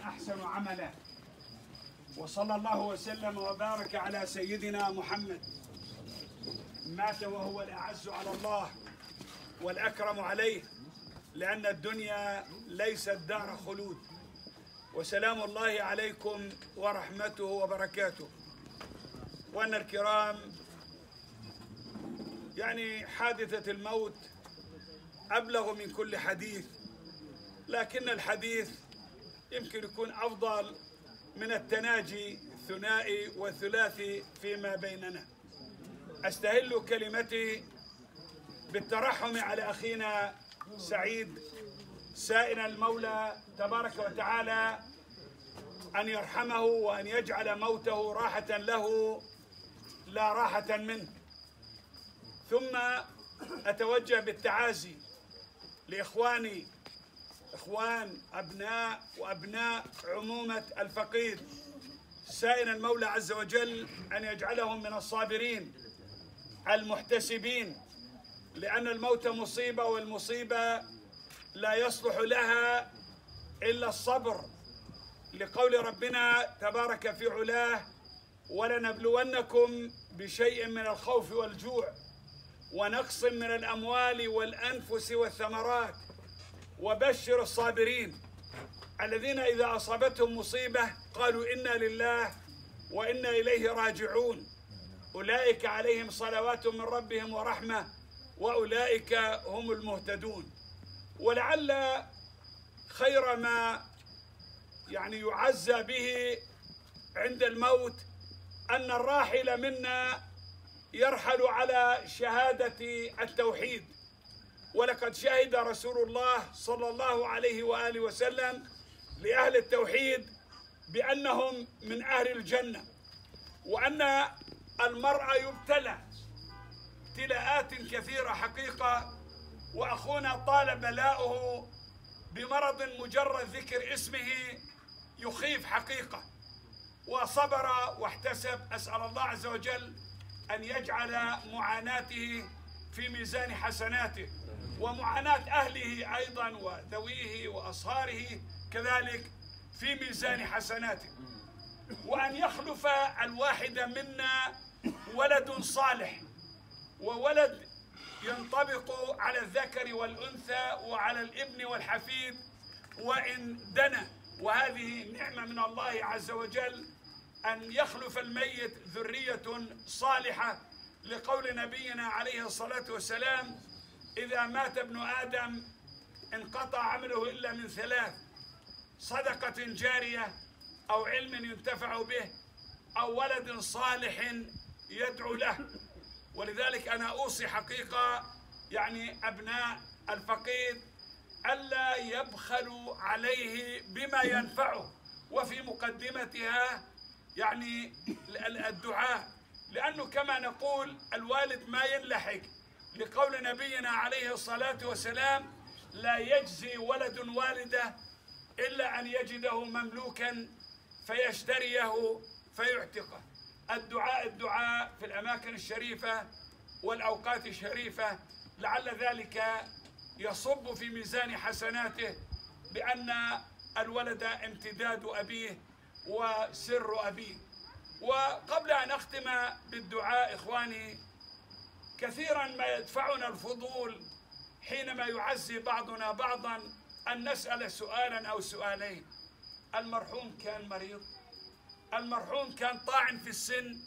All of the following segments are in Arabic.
أحسن عملا. وصلى الله وسلم وبارك على سيدنا محمد، مات وهو الأعز على الله والأكرم عليه، لأن الدنيا ليست دار خلود. وسلام الله عليكم ورحمته وبركاته. وأن الكرام، يعني حادثة الموت أبلغ من كل حديث، لكن الحديث يمكن يكون أفضل من التناجي الثنائي والثلاثي فيما بيننا. أستهل كلمتي بالترحم على أخينا سعيد، سائلا المولى تبارك وتعالى أن يرحمه وأن يجعل موته راحة له لا راحة منه. ثم أتوجه بالتعازي لإخواني، إخوان أبناء وأبناء عمومة الفقيد، سائلا المولى عز وجل أن يجعلهم من الصابرين المحتسبين، لأن الموت مصيبة، والمصيبة لا يصلح لها إلا الصبر، لقول ربنا تبارك في علاه: ولنبلونكم بشيء من الخوف والجوع ونقص من الأموال والأنفس والثمرات وبشر الصابرين الذين إذا أصابتهم مصيبة قالوا إنا لله وإنا إليه راجعون، أولئك عليهم صلوات من ربهم ورحمة وأولئك هم المهتدون. ولعل خير ما يعني يعزى به عند الموت أن الراحل منا يرحل على شهادة التوحيد. ولقد شهد رسول الله صلى الله عليه وآله وسلم لأهل التوحيد بأنهم من أهل الجنة، وأن المرء يبتلى ابتلاءات كثيرة حقيقة. وأخونا طال بلاؤه بمرض مجرد ذكر اسمه يخيف حقيقة، وصبر واحتسب. أسأل الله عز وجل أن يجعل معاناته في ميزان حسناته، ومعاناة أهله أيضا وذويه وأصهاره كذلك في ميزان حسناته، وأن يخلف الواحد منا ولد صالح، وولد ينطبق على الذكر والأنثى وعلى الابن والحفيد وإن دنا. وهذه نعمة من الله عز وجل أن يخلف الميت ذرية صالحة، لقول نبينا عليه الصلاة والسلام: إذا مات ابن آدم انقطع عمله إلا من ثلاث: صدقة جارية، أو علم ينتفع به، أو ولد صالح يدعو له. ولذلك أنا أوصي حقيقة يعني أبناء الفقيد ألا يبخلوا عليه بما ينفعه، وفي مقدمتها يعني الدعاء، لأنه كما نقول الوالد ما ينلحق، لقول نبينا عليه الصلاة والسلام: لا يجزي ولد والده إلا أن يجده مملوكا فيشتريه فيعتقه. الدعاء في الأماكن الشريفة والأوقات الشريفة، لعل ذلك يصب في ميزان حسناته، لأن الولد امتداد أبيه وسر أبيه. وقبل أن أختم بالدعاء إخواني، كثيرا ما يدفعنا الفضول حينما يعزي بعضنا بعضا أن نسأل سؤالا أو سؤالين: المرحوم كان مريض، المرحوم كان طاعن في السن،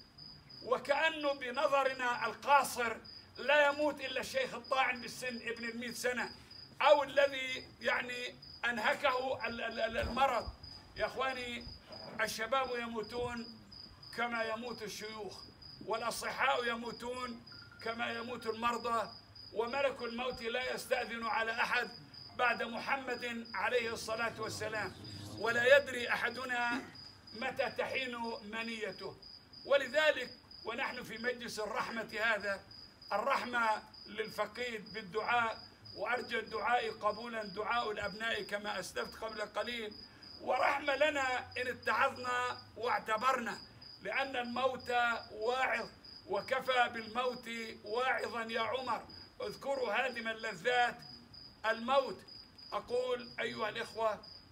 وكأنه بنظرنا القاصر لا يموت إلا الشيخ الطاعن بالسن ابن 100 سنة، أو الذي يعني أنهكه المرض. يا أخواني، الشباب يموتون كما يموت الشيوخ، والأصحاء يموتون كما يموت المرضى، وملك الموت لا يستأذن على أحد بعد محمد عليه الصلاة والسلام، ولا يدري أحدنا متى تحين منيته. ولذلك ونحن في مجلس الرحمة هذا، الرحمة للفقيد بالدعاء، وأرجى الدعاء قبولا دعاء الأبناء كما أسلفت قبل قليل، ورحمة لنا إن اتعظنا واعتبرنا، لأن الموت واعظ، وكفى بالموت واعظا يا عمر، اذكروا هادم اللذات الموت. أقول أيها الإخوة،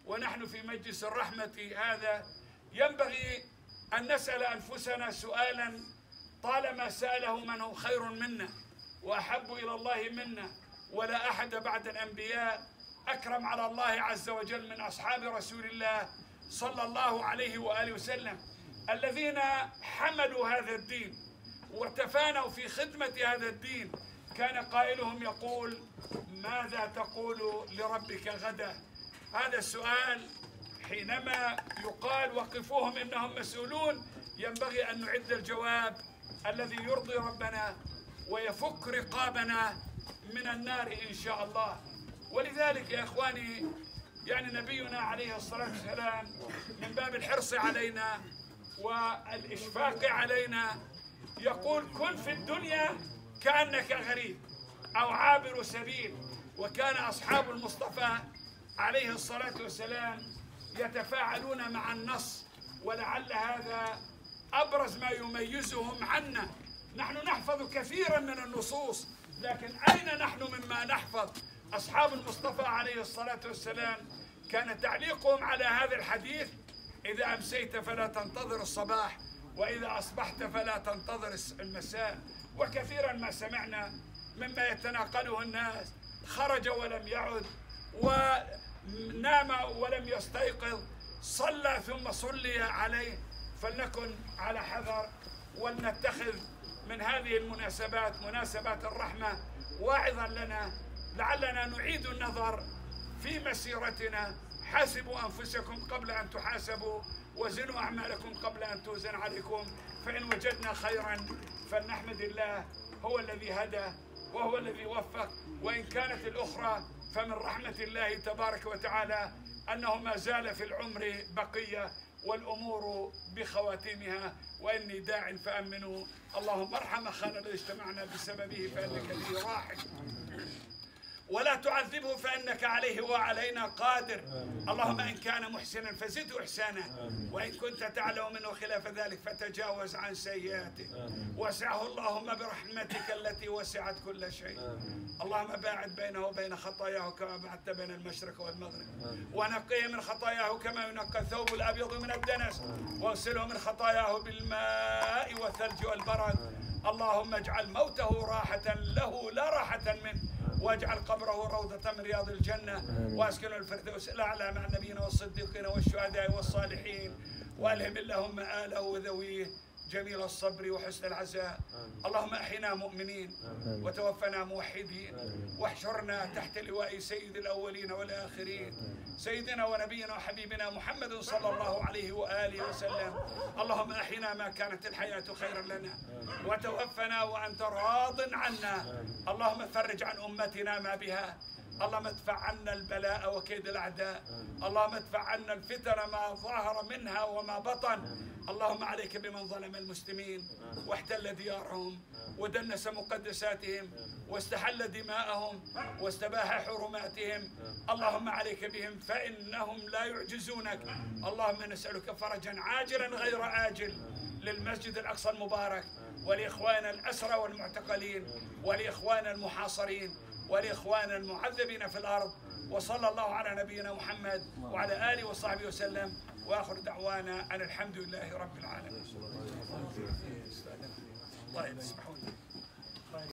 ونحن في مجلس الرحمة هذا ينبغي أن نسأل أنفسنا سؤالا طالما سأله من هو خير منا وأحب إلى الله منا، ولا أحد بعد الأنبياء أكرم على الله عز وجل من أصحاب رسول الله صلى الله عليه وآله وسلم، الذين حملوا هذا الدين وتفانوا في خدمة هذا الدين. كان قائلهم يقول: ماذا تقول لربك غدا؟ هذا السؤال حينما يقال وقفوهم إنهم مسؤولون ينبغي أن نعد الجواب الذي يرضي ربنا ويفك رقابنا من النار إن شاء الله. ولذلك يا إخواني، يعني نبينا عليه الصلاة والسلام من باب الحرص علينا والإشفاق علينا يقول: كن في الدنيا كأنك غريب أو عابر سبيل. وكان أصحاب المصطفى عليه الصلاة والسلام يتفاعلون مع النص، ولعل هذا أبرز ما يميزهم عنا. نحن نحفظ كثيرا من النصوص، لكن أين نحن مما نحفظ؟ أصحاب المصطفى عليه الصلاة والسلام كان تعليقهم على هذا الحديث: إذا أمسيت فلا تنتظر الصباح، وإذا أصبحت فلا تنتظر المساء. وكثيرا ما سمعنا مما يتناقله الناس: خرج ولم يعد، ونام ولم يستيقظ، صلى ثم صلي عليه. فلنكن على حذر، ولنتخذ من هذه المناسبات مناسبات الرحمة واعظا لنا، لعلنا نعيد النظر في مسيرتنا. حاسبوا أنفسكم قبل أن تحاسبوا، وزنوا أعمالكم قبل أن توزن عليكم. فإن وجدنا خيرا فلنحمد الله، هو الذي هدى وهو الذي وفق. وإن كانت الأخرى فمن رحمة الله تبارك وتعالى أنه ما زال في العمر بقية والأمور بخواتيمها. وإني داع فأمنوا. اللهم ارحم أخانا الذي اجتمعنا بسببه فإنك به راحم، ولا تعذبه فإنك عليه وعلينا قادر. اللهم إن كان محسنا فزده إحسانا، وإن كنت تعلم منه خلاف ذلك فتجاوز عن سيئاته. وسعه اللهم برحمتك التي وسعت كل شيء. اللهم باعد بينه وبين خطاياه كما بعدت بين المشرق والمغرب، ونقيه من خطاياه كما ينقى الثوب الأبيض من الدنس، واغسله من خطاياه بالماء والثلج والبرد. اللهم اجعل موته راحة له لا راحة منه، واجعل قبره روضة من رياض الجنة، واسكنه الفردوس الأعلى مع النبيين والصديقين والشهداء والصالحين، والهم اللهم آله وذويه جميل الصبر وحسن العزاء. اللهم احينا مؤمنين وتوفنا موحدين، واحشرنا تحت لواء سيد الأولين والآخرين، سيدنا ونبينا وحبيبنا محمد صلى الله عليه وآله وسلم. اللهم احينا ما كانت الحياة خيرا لنا، وتوفنا وأنت راض عنا. اللهم فرج عن أمتنا ما بها. اللهم ادفع عنا البلاء وكيد الأعداء. اللهم ادفع عنا الفتن ما ظهر منها وما بطن. اللهم عليك بمن ظلم المسلمين واحتل ديارهم ودنس مقدساتهم واستحل دماءهم واستباح حرماتهم. اللهم عليك بهم فإنهم لا يعجزونك. اللهم نسألك فرجا عاجلا غير آجل للمسجد الأقصى المبارك، ولإخوان الأسرى والمعتقلين، ولإخوان المحاصرين، ولإخوان المعذبين في الأرض. وصلى الله على نبينا محمد وعلى آله وصحبه وسلم، وآخر دعوانا أن الحمد لله رب العالمين. طيب اسمحوا لي.